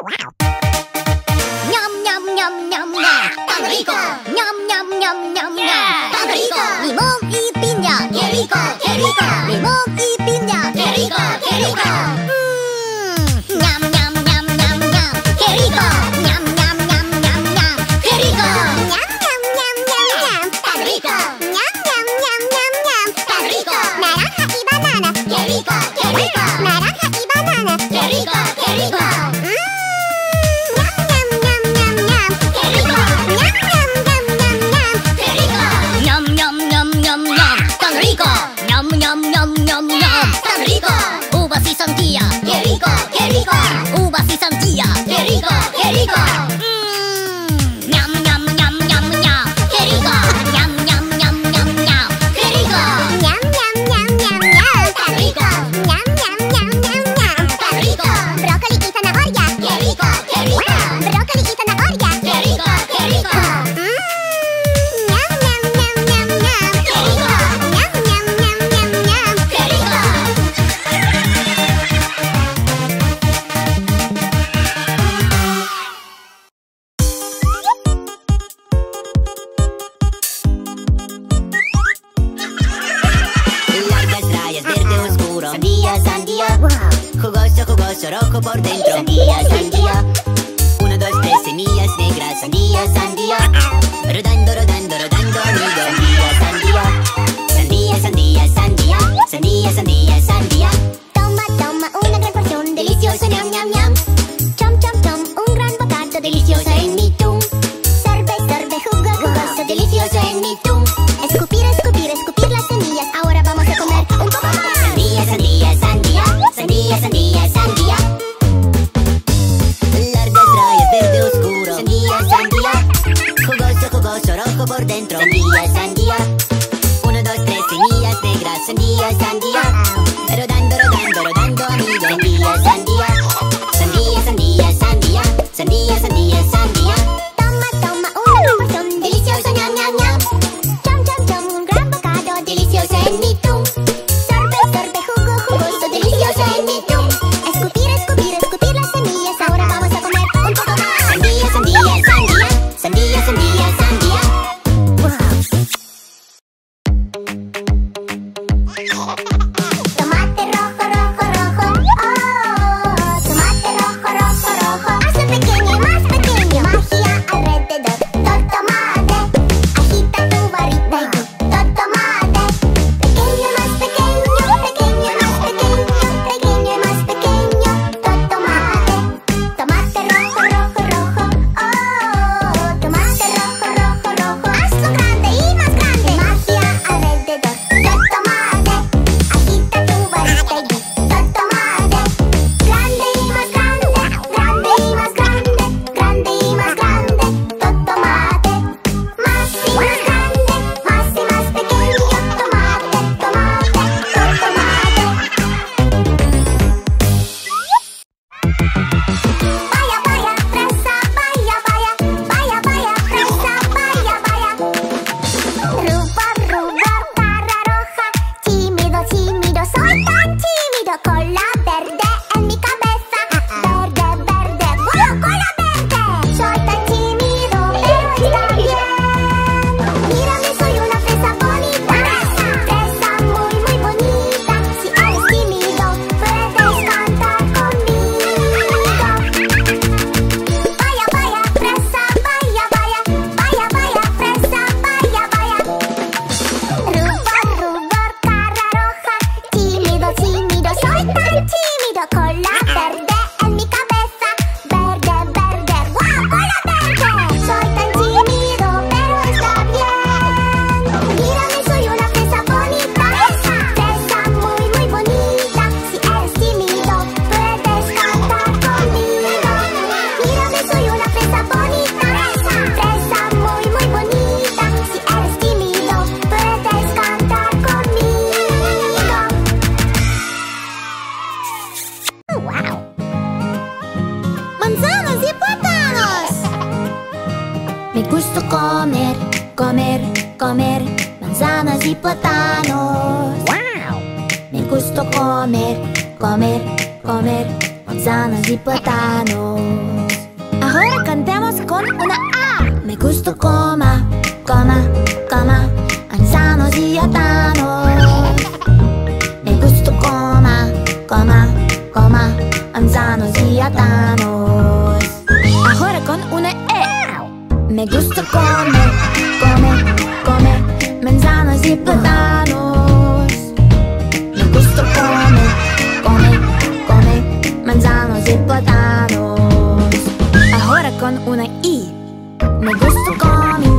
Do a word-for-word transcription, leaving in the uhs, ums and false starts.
Ñam ñam ñam ñam ñam, tan rico. Ñam ñam ñam ñam ñam, tan rico. Limón y piña, qué rico, qué rico. Limón y piña, qué rico, qué rico. Mmm, ñam ñam ñam ñam ñam, qué rico. Ñam ñam ñam ñam ñam, qué rico. Ñam ñam ñam ñam ñam, tan rico. Ñam ñam ñam ñam ñam, tan rico. Naranja y banana, qué rico, qué rico. Naranja y banana, qué rico, qué rico. Ñam ñam ñam ñam ñam, tan rico. Uvas y sandía, qué rico, qué rico. Uvas y sandía, qué rico, qué rico. Mmm, ñam ñam ñam ñam ñam, qué rico. Ñam ñam ñam ñam ñam, qué rico. Ñam ñam ñam ñam ñam, tan rico. Ñam ñam ñam ñam ñam, tan rico. Brócoli y zanahoria, qué rico, qué rico. Brócoli y zanahoria, qué rico, qué rico. Jugoso, jugoso, rojo por dentro. Sandía, sandía. Uno, dos, tres, semillas negras. Sandía, sandía. Rodando, rodando, rodando, amigo. Sandía, sandía. Sandía, sandía, sandía. Sandía, sandía, sandía. Toma, toma una gran porción, delicioso, ñam, ñam, ñam. Chom, chom, chom, un gran bocado, delicioso en mi tum. Sorbe, sorbe, jugo, jugoso, delicioso en mi tum. Escupir, escupir, escupir las semillas. Ahora vamos a comer un poco más. Sandía, sandía, sandía. Sandía, sandía, sandía. Largas rayas verde oscuro. Sandía, sandía. Jugoso, jugoso, rojo por dentro. Sandía, sandía. Uno, dos, tres, semillas negras. Sandía, sandía. Rodando, rodando, rodando, amigo. Sandía, sandía. Sandía, sandía, sandía. Sandía, sandía, sandía. Toma, toma una gran porción, delicioso, ñam, ñam, ñam. Chom, chom, chom, un gran bocado, delicioso en mi tum. Sorbe, sorbe, jugo, jugoso, delicioso en mi tum. Escupir, escupir, escupir las semillas. Ahora vamos a comer un poco más. Sandía, sandía, sandía. Sandía, sandía, sandía. Tomate rojo, rojo, rojo. Oh, tomate rojo, rojo, rojo. Hazlo pequeño y más pequeño. Magia alrededor. Tot tomate. Agita tu varita y tú. Tot tomate. Pequeño y más pequeño. Pequeño y más pequeño. Pequeño y más pequeño. Tot tomate. Tomate rojo, rojo, rojo. Oh, tomate rojo, rojo, rojo. Hazlo grande y más grande. Magia alrededor. Tot tomate. Agita tu varita y di, tot tomate. Grande y más grande, grande y más grande, grande y más grande, tot tomate. Más y más grande, más y más pequeño, tomate, tomate, tot tomate. Vaya, vaya, fresa, vaya, vaya, vaya, vaya, fresa, vaya, vaya. Rubor, rubor, cara roja, tímido, tímido, soy tan tímido. Cola verde en mi cabeza, verde, verde, wow, cola verde. Soy tan tímido, pero está bien. Mírame, soy una fresa bonita, fresa muy, muy bonita. Si eres tímido, puedes cantar conmigo. Vaya, vaya, fresa, vaya, vaya, vaya, vaya, fresa, vaya, vaya. Rubor, rubor, cara roja, tímido, tímido, soy tan tímido. Cola verde en mi cabeza, verde, verde, wow, cola verde. Soy tan tímido, pero está bien. Mírame, soy una fresa bonita, fresa muy, muy bonita. Si eres tímido, puedes cantar conmigo. Mírame, soy una fresa bonita, fresa muy, muy bonita. Si eres tímido, puedes cantar conmigo. Oh, wow. Manzanas y plátanos. Me gusta comer, comer, comer manzanas y plátanos. Wow. Me gusta comer, comer, comer manzanas y plátanos. una A. Me gusto coma, coma, coma, manzanos y atanos. Me gusto coma, coma, coma, manzanos y atanos. Ahora con una E. Me gusta comer, comer, comer manzanas y plátanos. Me gusta comer, comer, comer manzanas y plátanos. Ahora con una I. Me gusta comer